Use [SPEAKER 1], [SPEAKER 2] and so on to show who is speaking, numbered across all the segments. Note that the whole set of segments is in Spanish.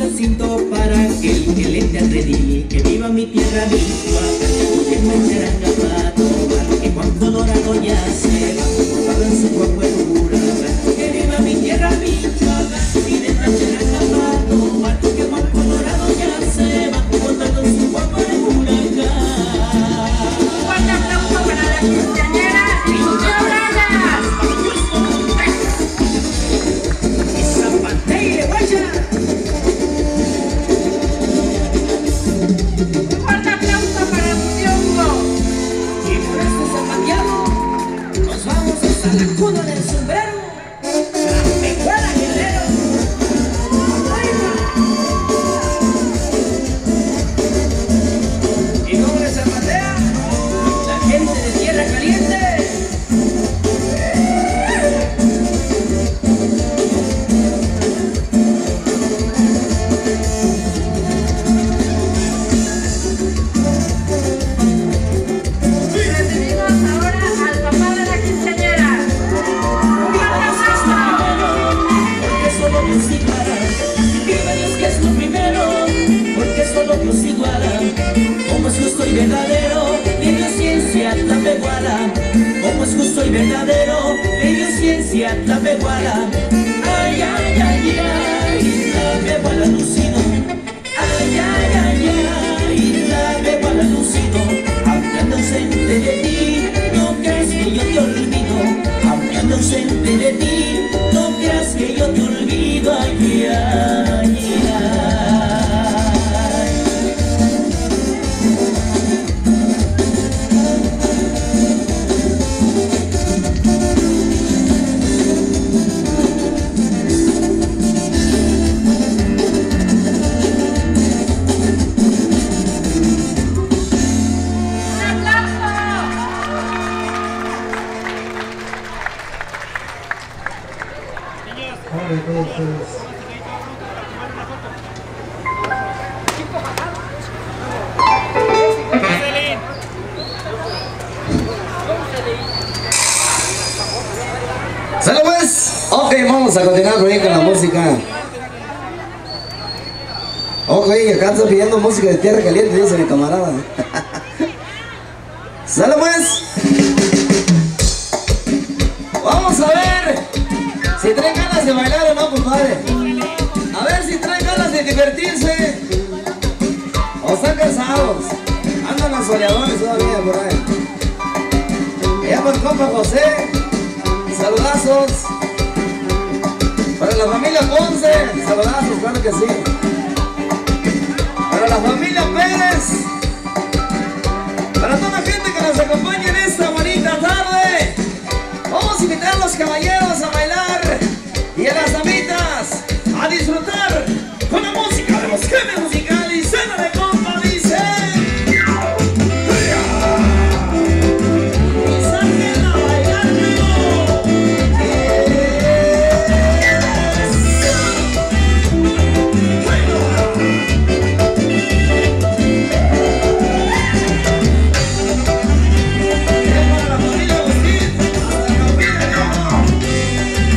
[SPEAKER 1] cinto para aquel que le te redí. Que viva mi tierra, Michoacán, y en Mancharangapato, que Juan Colorado ya se va, ocupado en su cuerpo en Huracán. Que viva mi tierra, Michoacán, y de Mancharangapato, que Juan Colorado ya se va, ocupado en su cuerpo en Huracán.
[SPEAKER 2] Fuerte aplauso para la quinceañera Licha Bragas.
[SPEAKER 1] Y zapateile, guacha.
[SPEAKER 2] Fuerte aplauso para Tiongo.
[SPEAKER 1] Y por este zapateado nos vamos hasta la cuna del sombrero, la Pecuara Guerrero. Y como le zapatea la gente de Tierra Caliente.
[SPEAKER 2] Recibimos ahora al papá de la quinceañera. Un fuerte aplauso.
[SPEAKER 1] Porque solo Dios iguala, viva Dios que es lo primero, porque solo Dios iguala, como es justo y verdadero, le dio ciencia la peguala, como es justo y verdadero, le dio ciencia la peguala. Ay, ay, ay, ay, la peguala Lucino, ay, ay, ay, ay, la peguala Lucino, aunque ando ausente de ti, no creas que yo te olvido, aunque ando ausente de ti, no creas que yo te olvido, ay, ay, ay.
[SPEAKER 2] Un aplauso.
[SPEAKER 3] Ahora todos ustedes.
[SPEAKER 4] ¿Sale pues? Ok, vamos a continuar por ahí con la música. Ok, acá está pidiendo música de Tierra Caliente, dice mi camarada. ¿Sale pues? Vamos a ver si traen ganas de bailar o no, compadre. A ver si traen ganas de divertirse o están cansados. Andan los soleadores todavía por ahí. Allá por el compa José, saludazos. Para la familia Ponce, saludazos, claro que sí. Para la familia Pérez. Para toda la gente que nos acompaña en esta bonita tarde. Vamos a invitar a los caballeros a bailar y a las damitas a disfrutar con la música de los Gemes Musical y cena de compa, dice. Y saquen a bailar, para la familia Agustín, hasta Campina,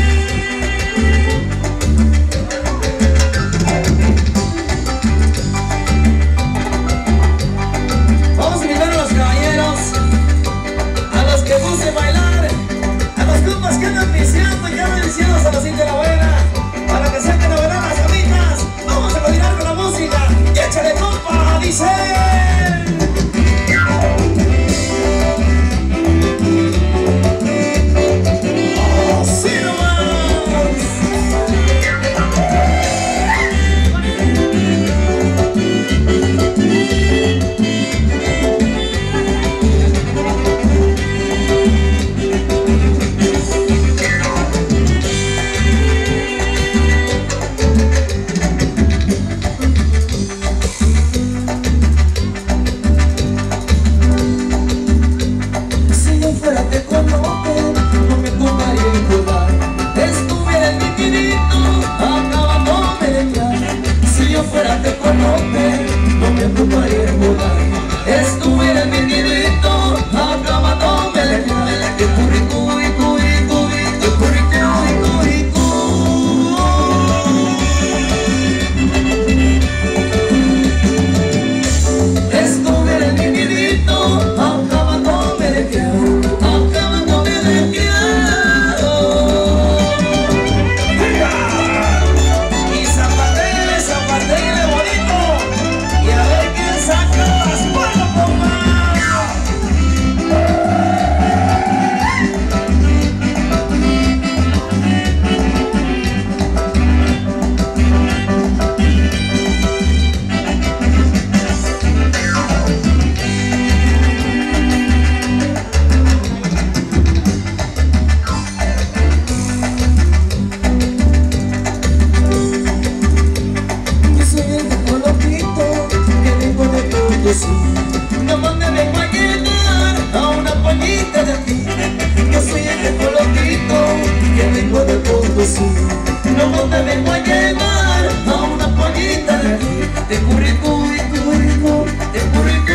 [SPEAKER 1] de curricu, de curricu.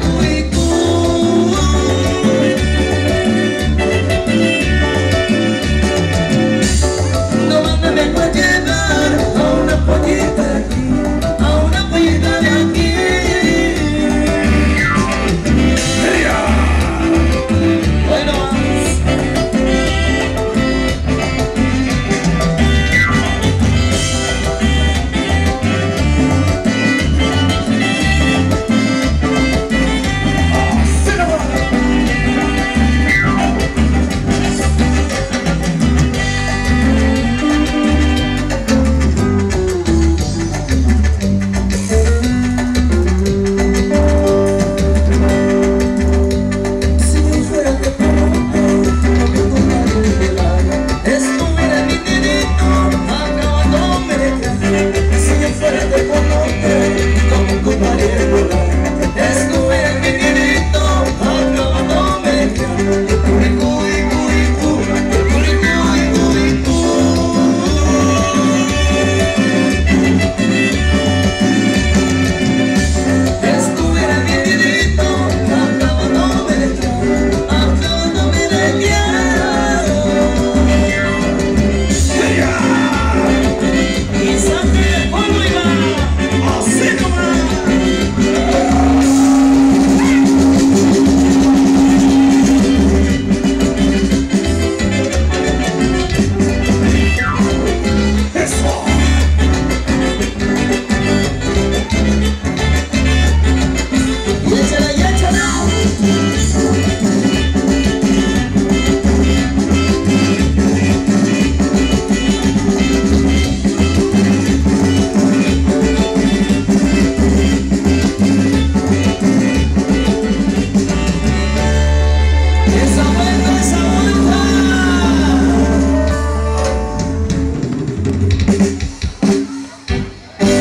[SPEAKER 1] ¿Dónde me voy a llevar? A una pollita de aquí, a una pollita de aquí. Hoy no más.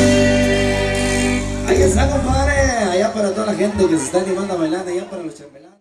[SPEAKER 4] Ahí está, compadre, allá para toda la gente que se está animando a bailar, allá para los chambelanes.